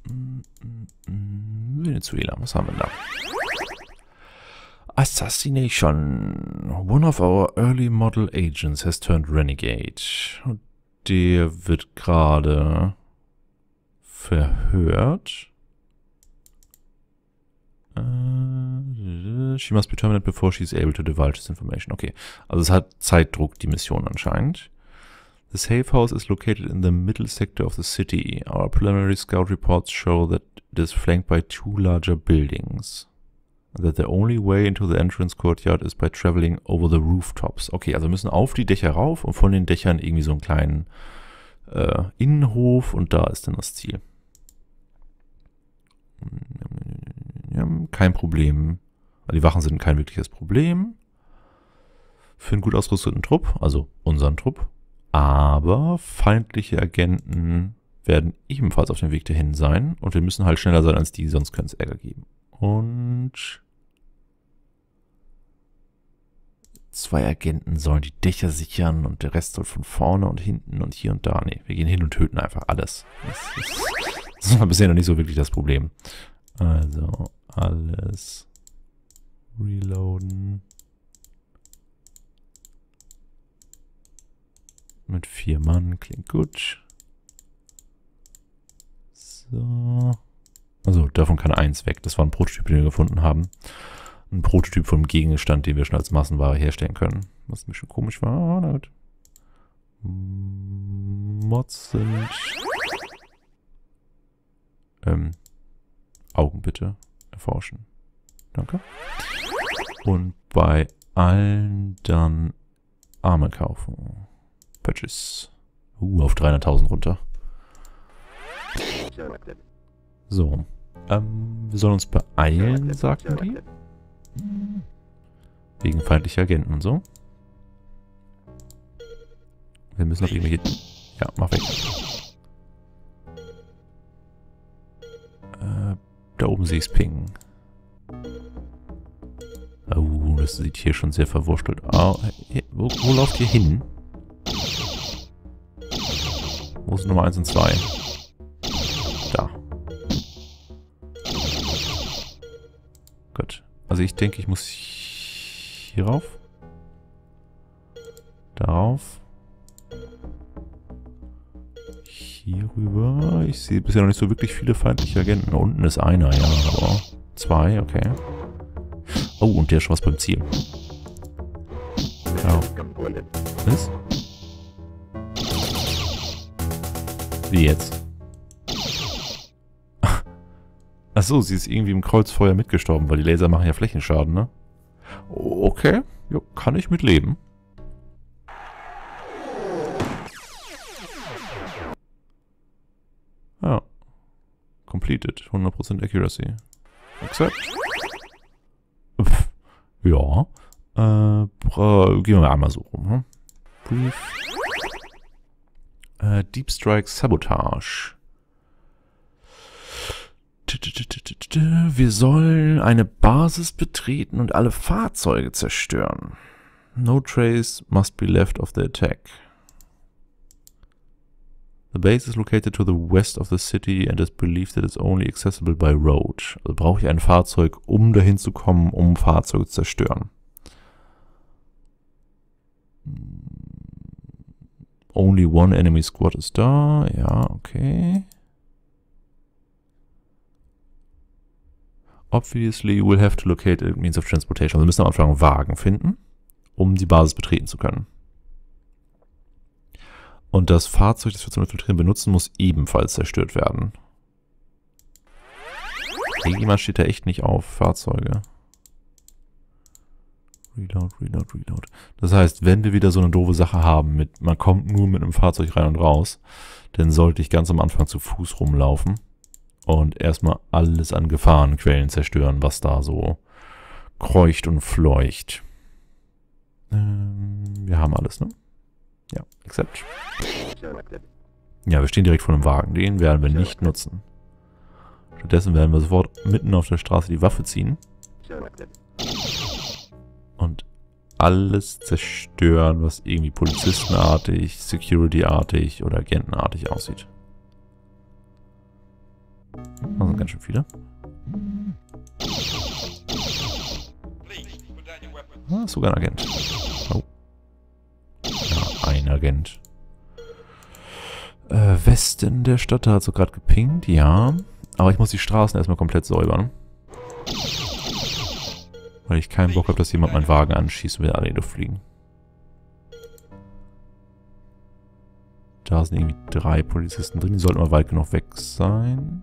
Venezuela, was haben wir da? Assassination. One of our early model agents has turned renegade. Und der wird gerade verhört. She must be terminated before she is able to divulge this information. Okay, also es hat Zeitdruck, die Mission anscheinend. The safe house is located in the middle sector of the city. Our preliminary scout reports show that it is flanked by two larger buildings. And that the only way into the entrance courtyard is by traveling over the rooftops. Okay, also wir müssen auf die Dächer rauf und von den Dächern irgendwie so einen kleinen Innenhof und da ist dann das Ziel. Ja, kein Problem. Die Wachen sind kein wirkliches Problem. Für einen gut ausgerüsteten Trupp, also unseren Trupp. Aber feindliche Agenten werden ebenfalls auf dem Weg dahin sein. Und wir müssen halt schneller sein als die, sonst könnte es Ärger geben. Und 2 Agenten sollen die Dächer sichern und der Rest soll von vorne und hinten und hier und da. Ne, wir gehen hin und töten einfach alles. Das war bisher noch nicht so wirklich das Problem. Also, alles reloaden. Mit 4 Mann, klingt gut. So. Also, davon kann 1 weg. Das war ein Prototyp, den wir gefunden haben. Ein Prototyp vom Gegenstand, den wir schon als Massenware herstellen können. Was ein bisschen komisch war. Oh, na gut. Mods sind... Augen bitte erforschen. Danke. Und bei allen dann Arme kaufen. Purchase. Auf 300.000 runter. So. Wir sollen uns beeilen, sagten die. Wegen feindlicher Agenten und so. Wir müssen noch irgendwelche... Ja, mach weg. Da oben sehe ich es pingen. Oh, das sieht hier schon sehr verwurstelt aus. Wo lauft ihr hin? Wo sind Nummer 1 und 2? Da. Gut. Also ich denke, ich muss hier rauf. Darauf. Hier rüber. Ich sehe bisher noch nicht so wirklich viele feindliche Agenten. Da unten ist einer, ja, aber 2, okay. Oh, und der ist schon was beim Ziel. Ja. Was? Wie jetzt? Achso, sie ist irgendwie im Kreuzfeuer mitgestorben, weil die Laser machen ja Flächenschaden, ne? Okay, ja, kann ich mit leben. Ja. Completed. 100% Accuracy. Accept. Pff. Ja. Gehen wir einmal so rum. Hm? Brief. Deep Strike Sabotage. Wir sollen eine Basis betreten und alle Fahrzeuge zerstören. No trace must be left of the attack. The base is located to the west of the city and is believed that it's only accessible by road. Also brauche ich ein Fahrzeug, um dahin zu kommen, um Fahrzeuge zu zerstören. Only one enemy squad ist da. Ja, okay. Obviously, you will have to locate a means of transportation. Also wir müssen am Anfang einen Wagen finden, um die Basis betreten zu können. Und das Fahrzeug, das wir zum Infiltrieren benutzen, muss ebenfalls zerstört werden. Irgendjemand steht da echt nicht auf Fahrzeuge. Reload, Reload, Reload. Das heißt, wenn wir wieder so eine doofe Sache haben, mit man kommt nur mit einem Fahrzeug rein und raus, dann sollte ich ganz am Anfang zu Fuß rumlaufen und erstmal alles an Gefahrenquellen zerstören, was da so kreucht und fleucht. Wir haben alles, ne? Ja, accept. Ja, wir stehen direkt vor einem Wagen. Den werden wir nicht nutzen. Stattdessen werden wir sofort mitten auf der Straße die Waffe ziehen. Und alles zerstören, was irgendwie polizistenartig, security-artig oder agentenartig aussieht. Das sind ganz schön viele. Ah, ist sogar ein Agent. Oh. Ja, ein Agent. Westen der Stadt, da hat so gerade gepinkt, ja. Aber ich muss die Straßen erstmal komplett säubern. Weil ich keinen Bock habe, dass jemand meinen Wagen anschießt und wir alle in die Luft fliegen. Da sind irgendwie 3 Polizisten drin, die sollten mal weit genug weg sein.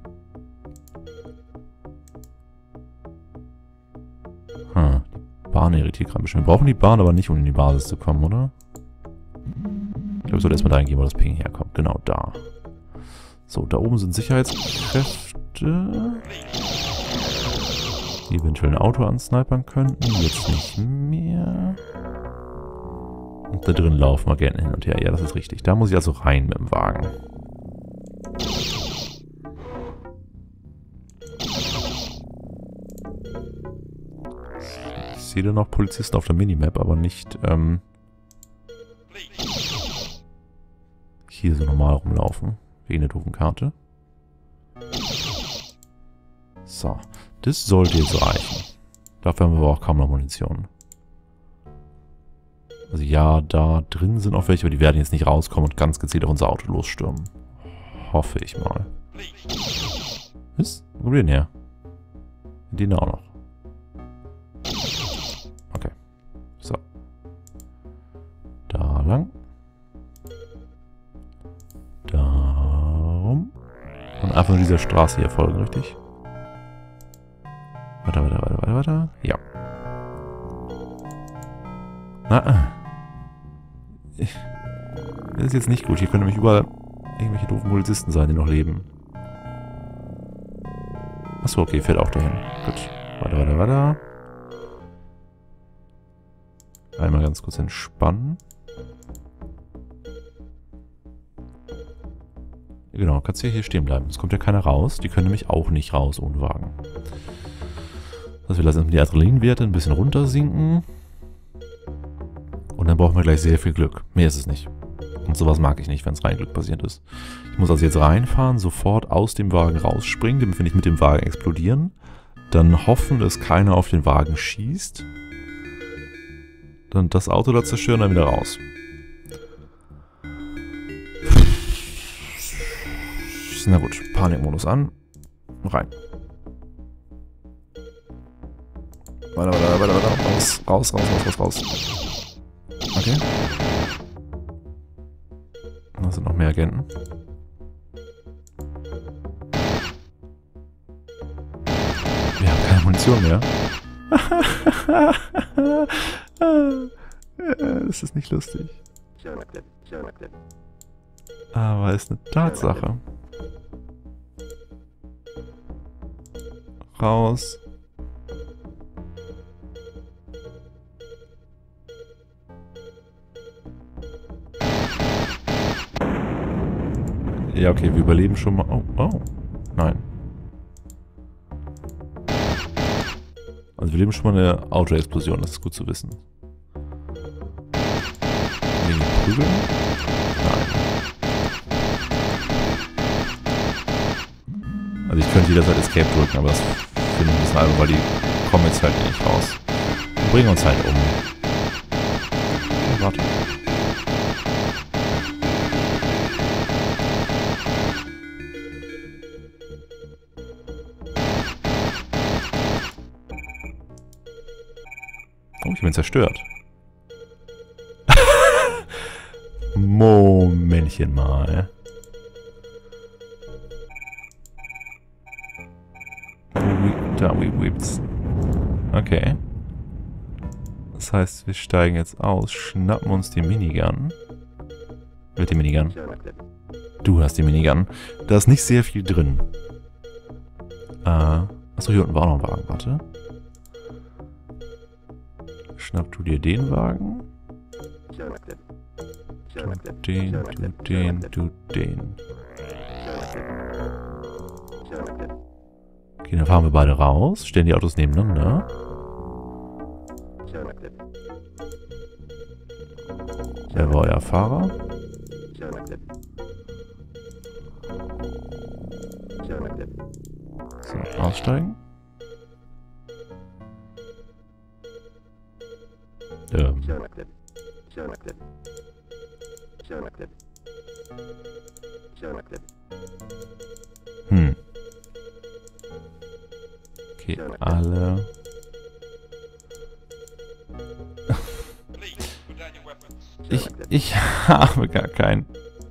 Die Bahn irritiert gerade ein bisschen. Wir brauchen die Bahn aber nicht, um in die Basis zu kommen, oder? Ich glaube, ich sollte erstmal dahin gehen, wo das Ping herkommt. Genau da. So, da oben sind Sicherheitskräfte, die eventuell ein Auto ansnipern könnten. Jetzt nicht mehr. Und da drin laufen Agenten hin und her. Ja, das ist richtig. Da muss ich also rein mit dem Wagen. Ich sehe da noch Polizisten auf der Minimap, aber nicht hier so normal rumlaufen. Wegen der doofen Karte. So. Das sollte jetzt reichen. Dafür haben wir aber auch kaum noch Munition. Also ja, da drin sind auch welche, aber die werden jetzt nicht rauskommen und ganz gezielt auf unser Auto losstürmen. Hoffe ich mal. Was? Wo kommt der denn her? Den auch noch. Okay. So. Da lang. Darum. Und einfach nur dieser Straße hier folgen, richtig? Weiter. Ja. Na. Das ist jetzt nicht gut. Hier können nämlich überall irgendwelche doofen Polizisten sein, die noch leben. Achso, okay, fährt auch dahin. Gut. Weiter. Einmal ganz kurz entspannen. Genau, kannst du ja hier stehen bleiben. Es kommt ja keiner raus. Die können nämlich auch nicht raus ohne Wagen. Also wir lassen die Adrenalinwerte ein bisschen runtersinken. Und dann brauchen wir gleich sehr viel Glück. Mehr ist es nicht. Und sowas mag ich nicht, wenn es rein Glück passiert ist. Ich muss also jetzt reinfahren, sofort aus dem Wagen rausspringen, damit wir nicht mit dem Wagen explodieren. Dann hoffen, dass keiner auf den Wagen schießt. Dann das Auto da zerstören und dann wieder raus. Na gut, Panikmodus an. Rein. Weiter. Raus. Okay. Da sind noch mehr Agenten. Wir haben keine Munition mehr. Das ist nicht lustig. Aber ist eine Tatsache. Raus. Ja, okay, wir überleben schon mal. Oh. Nein. Also wir leben schon mal eine Autoexplosion, das ist gut zu wissen. Wegen Prügeln? Nein. Also ich könnte jederzeit Escape drücken, aber das finde ich ein bisschen albern, weil die kommen jetzt halt nicht raus. Die bringen uns halt um. Oh, warte. Oh, ich bin zerstört. Momentchen mal. Da, Weeps. Okay. Das heißt, wir steigen jetzt aus, schnappen uns die Minigun. Wer hat die Minigun? Du hast die Minigun. Da ist nicht sehr viel drin. Achso, hier unten war auch noch ein Wagen. Warte. Schnapp du dir den Wagen. Du den. Okay, dann fahren wir beide raus, stellen die Autos nebeneinander. Wer war euer Fahrer? Aussteigen? Okay, alle. Ich habe gar keinen.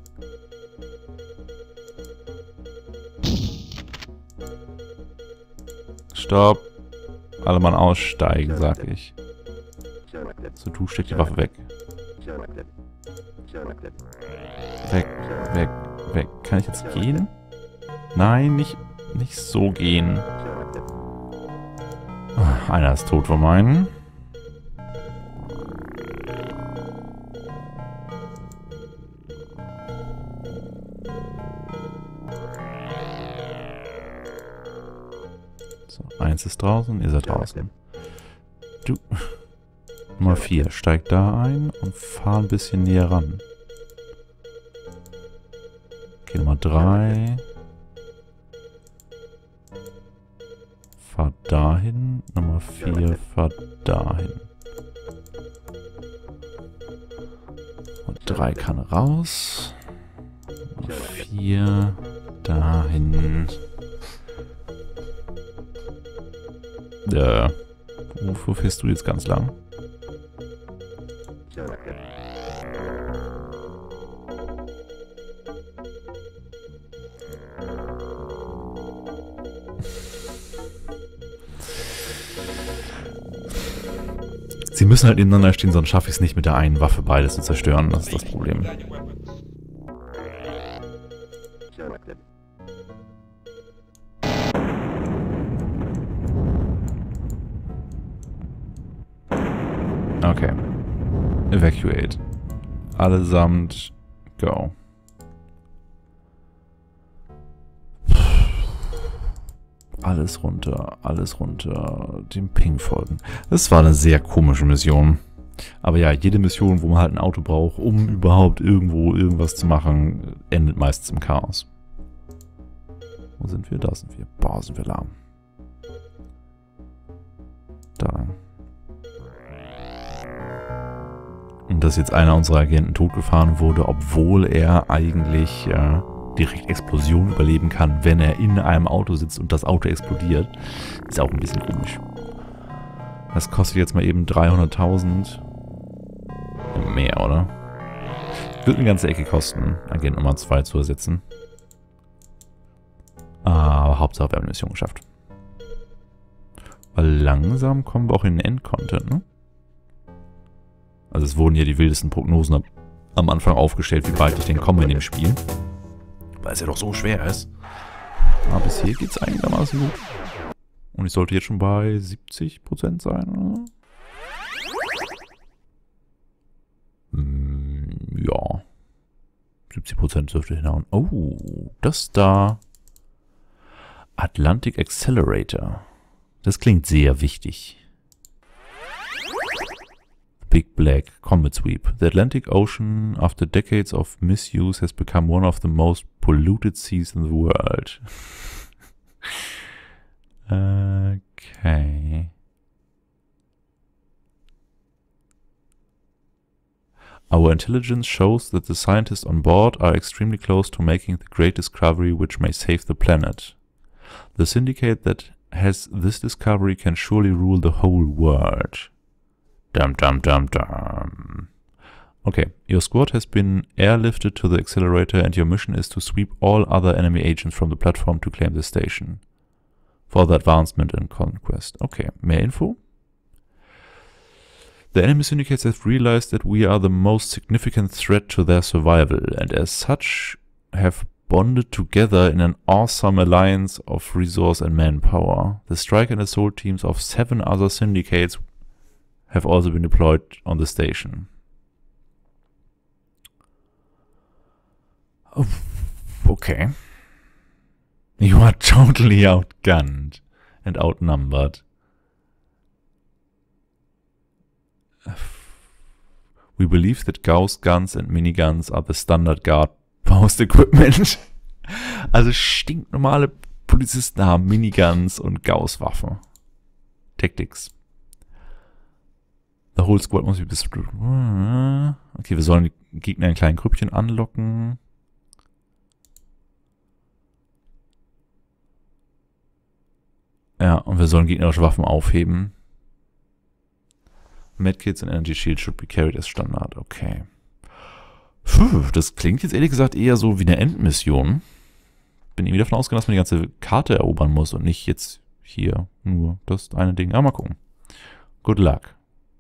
Stopp. Alle Mann aussteigen, sag ich. So, du steck die Waffe weg. Weg, weg, weg. Kann ich jetzt gehen? Nein, nicht so gehen. Einer ist tot von meinen. So, eins ist draußen, ihr seid draußen. Du. Nummer 4, steig da ein und fahr ein bisschen näher ran. Okay, Nummer 3. Fahr dahin. Nummer 4, fahr dahin. Und 3 kann raus. Nummer 4, dahin. Wo fährst du jetzt ganz lang? Sie müssen halt nebeneinander stehen, sonst schaffe ich es nicht mit der einen Waffe beides zu zerstören. Das ist das Problem. Okay. Evacuate. Allesamt go. Alles runter, dem Ping folgen. Das war eine sehr komische Mission. Aber ja, jede Mission, wo man halt ein Auto braucht, um überhaupt irgendwo irgendwas zu machen, endet meistens im Chaos. Wo sind wir? Da sind wir. Boah, sind wir lahm. Da. Und dass jetzt einer unserer Agenten totgefahren wurde, obwohl er eigentlich direkt Explosion überleben kann, wenn er in einem Auto sitzt und das Auto explodiert, ist auch ein bisschen komisch. Das kostet jetzt mal eben 300.000. Mehr, oder? Wird eine ganze Ecke kosten, Agent Nummer 2 zu ersetzen. Aber Hauptsache wir haben eine Mission geschafft. Weil langsam kommen wir auch in den Endcontent, ne? Also es wurden hier die wildesten Prognosen am Anfang aufgestellt, wie weit ich denn komme in dem Spiel. Weil es ja doch so schwer ist. Aber bisher geht es einigermaßen gut. Und ich sollte jetzt schon bei 70% sein, oder? Ja. 70% dürfte hinhauen. Oh, das da. Atlantic Accelerator. Das klingt sehr wichtig. Big Black Combat Sweep. The Atlantic Ocean, after decades of misuse, has become one of the most polluted seas in the world. Okay. Our intelligence shows that the scientists on board are extremely close to making the great discovery which may save the planet. The syndicate that has this discovery can surely rule the whole world. Dum dum dum dum. Okay, your squad has been airlifted to the accelerator and your mission is to sweep all other enemy agents from the platform to claim the station. For the advancement and conquest. Okay, mehr Info? The enemy syndicates have realized that we are the most significant threat to their survival and as such have bonded together in an awesome alliance of resource and manpower. The strike and assault teams of 7 other syndicates have also been deployed on the station. Oh, okay. You are totally outgunned and outnumbered. We believe that Gauss guns and miniguns are the standard guard post equipment. Also stinknormale Polizisten haben Miniguns und Gauss-Waffen. Tactics. The whole squad muss be okay, wir sollen die Gegner in kleinen Grüppchen anlocken. Ja, und wir sollen gegnerische Waffen aufheben. Medkits and Energy Shield should be carried as Standard. Okay. Puh, das klingt jetzt ehrlich gesagt eher so wie eine Endmission. Bin irgendwie davon ausgegangen, dass man die ganze Karte erobern muss und nicht jetzt hier nur das eine Ding. Aber mal gucken. Good luck.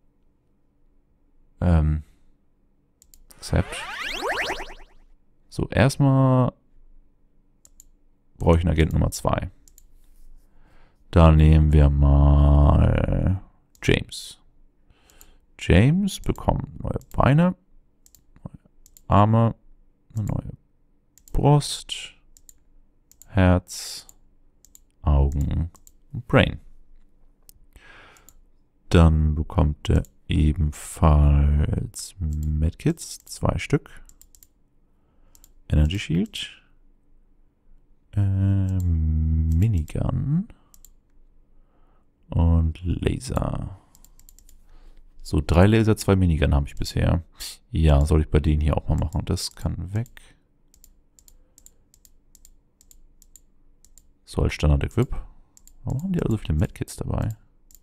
Accept. So, erstmal brauche ich einen Agent Nummer 2. Da nehmen wir mal James. James bekommt neue Beine, neue Arme, eine neue Brust, Herz, Augen und Brain. Dann bekommt er ebenfalls Medkits, 2 Stück. Energy Shield. Minigun. Und Laser. So, 3 Laser, 2 Minigun habe ich bisher. Ja, soll ich bei denen hier auch mal machen. Das kann weg. So, als Standard-Equip. Warum haben die alle so viele Medkits dabei?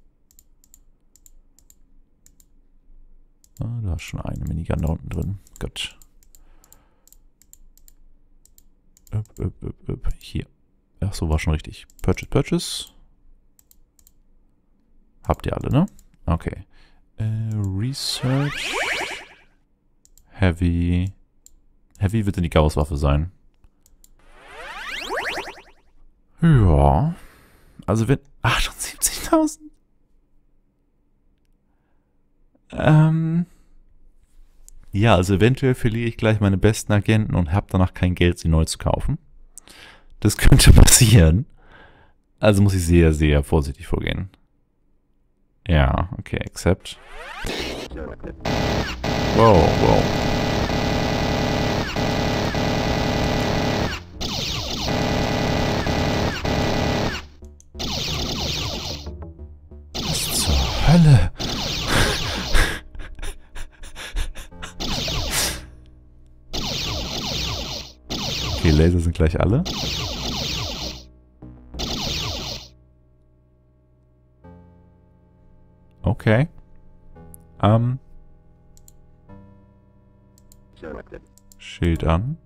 Ah, du hast schon eine Minigun da unten drin. Gut. Hier. Ach so, war schon richtig. Purchase. Habt ihr alle, ne? Okay. Research. Heavy. Heavy wird dann die Gauss-Waffe sein. Ja. Also wenn... 78.000? Ja, also eventuell verliere ich gleich meine besten Agenten und habe danach kein Geld, sie neu zu kaufen. Das könnte passieren. Also muss ich sehr, sehr vorsichtig vorgehen. Ja, okay, accept. Wow. Was zur Hölle? Okay, Laser sind gleich alle. Okay. Schild an.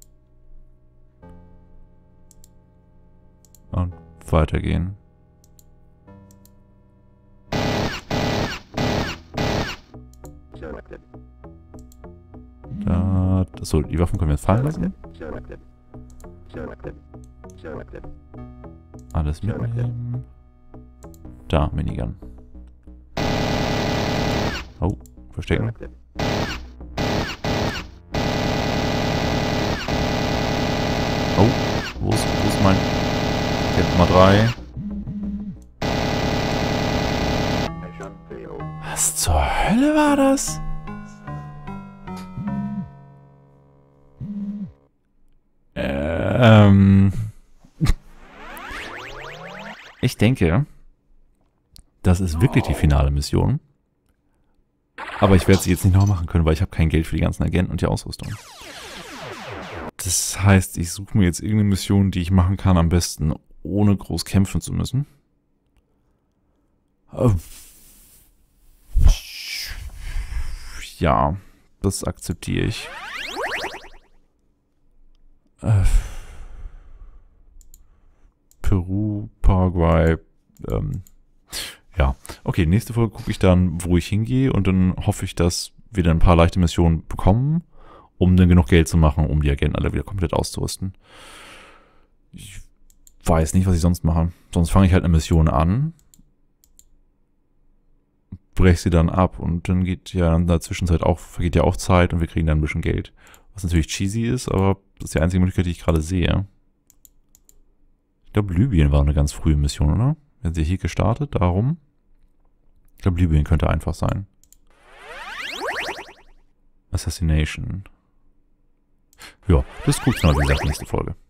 Und weitergehen. Da, so, die Waffen können wir jetzt fallen lassen. Alles mitnehmen. Da, Minigun. Oh, verstecken. Oh, wo ist mein Agent Nummer 3? Was zur Hölle war das? Ich denke, das ist wirklich die finale Mission. Aber ich werde sie jetzt nicht noch machen können, weil ich habe kein Geld für die ganzen Agenten und die Ausrüstung. Das heißt, ich suche mir jetzt irgendeine Mission, die ich machen kann, am besten ohne groß kämpfen zu müssen. Ja, das akzeptiere ich. Peru, Paraguay, ja. Okay, nächste Folge gucke ich dann, wo ich hingehe und dann hoffe ich, dass wir dann ein paar leichte Missionen bekommen, um dann genug Geld zu machen, um die Agenten alle wieder komplett auszurüsten. Ich weiß nicht, was ich sonst mache. Sonst fange ich halt eine Mission an, breche sie dann ab und dann geht ja in der Zwischenzeit auch, vergeht ja auch Zeit und wir kriegen dann ein bisschen Geld. Was natürlich cheesy ist, aber das ist die einzige Möglichkeit, die ich gerade sehe. Ich glaube, Libyen war eine ganz frühe Mission, oder? Wenn sie hier gestartet, darum. Ich glaube, Libyen könnte einfach sein. Assassination. Ja, das guckt mal, wie gesagt, nächste Folge.